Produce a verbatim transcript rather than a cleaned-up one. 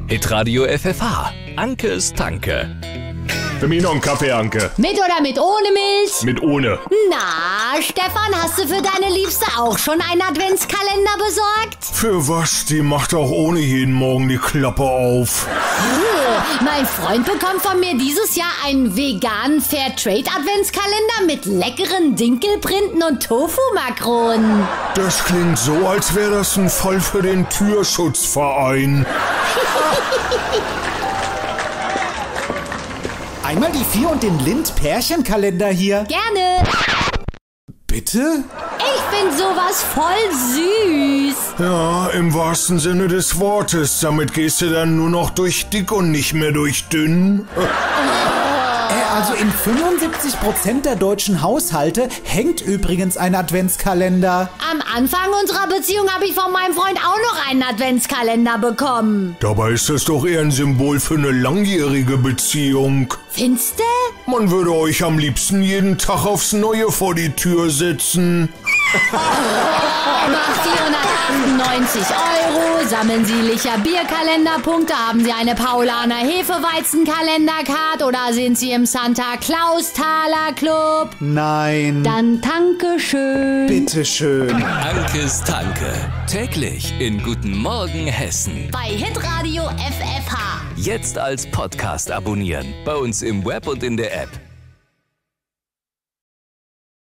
Hitradio F F H. Ankes Tanke. Für mich noch einen Kaffee, Anke. Mit oder mit ohne Milch? Mit ohne. Na, Stefan, hast du für deine Liebste auch schon einen Adventskalender besorgt? Für was? Die macht auch ohne jeden Morgen die Klappe auf. Oh, mein Freund bekommt von mir dieses Jahr einen veganen Fairtrade Adventskalender mit leckeren Dinkelprinten und Tofu-Makronen. Das klingt so, als wäre das ein Fall für den Türschutzverein. Einmal die Vier und den Lind-Pärchenkalender hier. Gerne. Bitte? Ich find sowas voll süß. Ja, im wahrsten Sinne des Wortes. Damit gehst du dann nur noch durch dick und nicht mehr durch dünn. Äh, also in fünfundsiebzig Prozent der deutschen Haushalte hängt übrigens ein Adventskalender. Am Anfang unserer Beziehung habe ich von meinem Freund auch noch einen Adventskalender bekommen. Dabei ist das doch eher ein Symbol für eine langjährige Beziehung. Findste? Man würde euch am liebsten jeden Tag aufs Neue vor die Tür setzen. Macht vierhundertachtundneunzig Euro, sammeln Sie Licher Bierkalenderpunkte, haben Sie eine Paulaner Hefeweizen-Kalendercard oder sind Sie im Santa Claus Taler Club? Nein. Dann danke schön. Bitteschön. Ankes Tanke. Täglich in Guten Morgen Hessen. Bei Hitradio F F H. Jetzt als Podcast abonnieren. Bei uns im Web und in der App.